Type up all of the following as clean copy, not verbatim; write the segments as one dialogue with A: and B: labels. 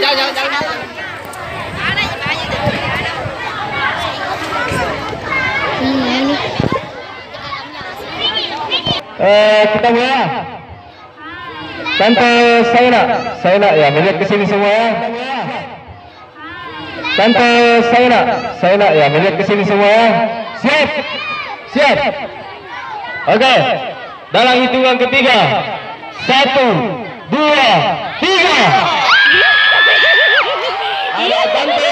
A: Kita mulai. Tante Saina ya, melihat ke sini semua ya. Tante Saina ya, melihat ke sini semua ya. Siap. Oke. Dalam hitungan ketiga. 1, 2, 3. Ayo Tante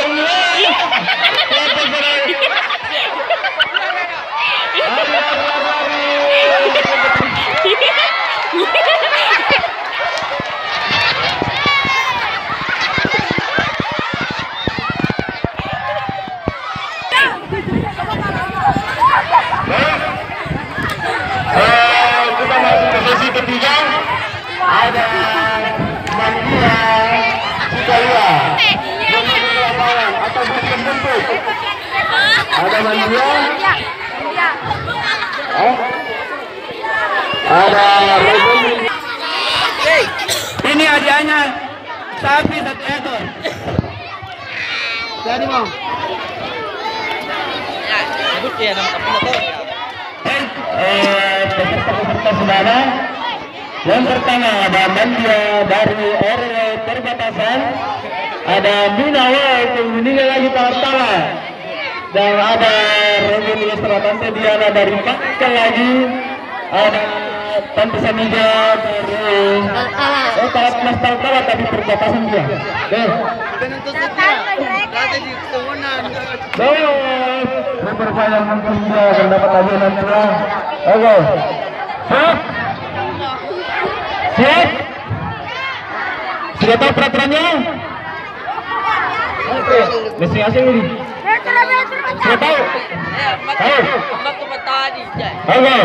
A: kita masuk ke sesi ketiga. Ada Mandia Cikaya yang di lapangan atau bukan bentuk. Ada Mandia. Ada Robin. Ini hadiahnya sapi 1 ekor. Jadi mau. Sebut ya nama motor. Peserta saudara. Yang pertama ada Mandia dari RW Perbatasan, ada Minawa penghuni lagi Partala, dan ada Robin Tante Diana dari Pakal lagi, ada Tante Sanija dari Mas Partala tadi Perbatasan juga. Memperpanjang mungkin dia akan dapat lagi nanti. Oke. Siap? Sudah tahu peraturannya? Oke. Masing-masing ini. Sudah tahu? Tahu? Oke.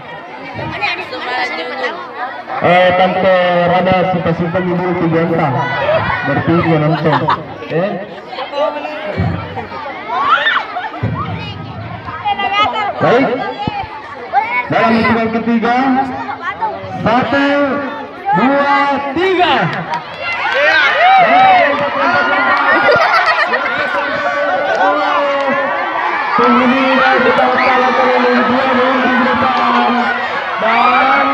A: Tante Rada simpan dulu 3 angka. Bertiga nonton. Baik. Dalam hitungan ketiga. 1, 2, 3. Penghuni dari Partala terlalu 2 di depan dan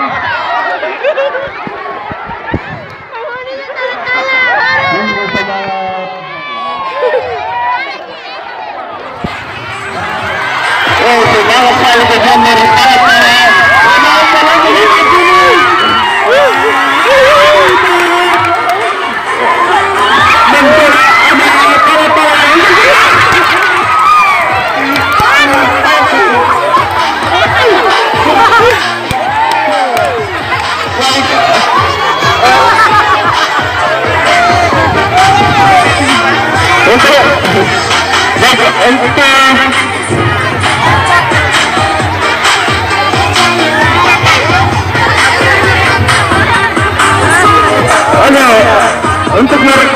A: semangat sekali ke gambar untuk